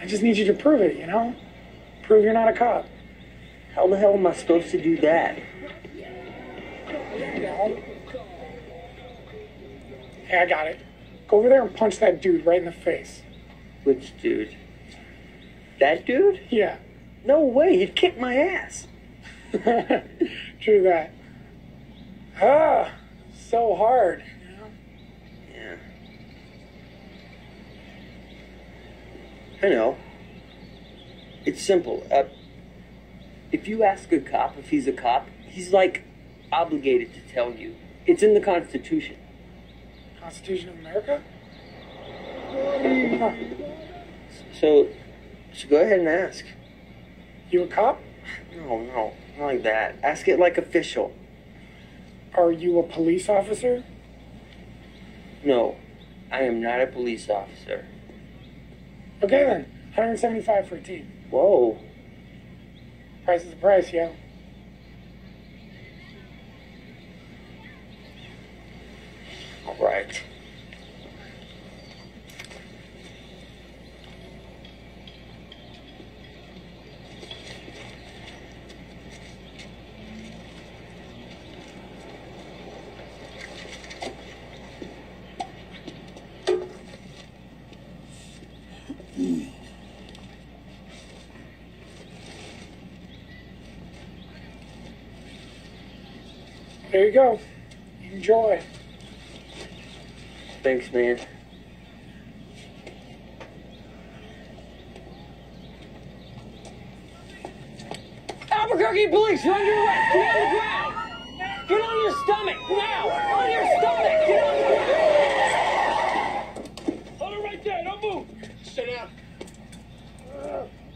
just need you to prove it, you know? Prove you're not a cop. How the hell am I supposed to do that? You know? Hey, I got it. Go over there and punch that dude right in the face. Which dude? That dude? Yeah. No way, he'd kick my ass. True that. Ah, so hard. You know? Yeah. I know. It's simple. If you ask a cop if he's a cop, he's like obligated to tell you. It's in the Constitution. Constitution of America? Huh. So go ahead and ask. You a cop? No, not like that. Ask it like official. Are you a police officer? No, I am not a police officer. Okay then, 175 for a team. Whoa. Price is the price, yo. All right. There you go. Enjoy. Thanks, man. Albuquerque police, you're under arrest. Get on the ground. Get on your stomach now. On your stomach. Get on the ground. Hold it right there. Don't move. Sit down.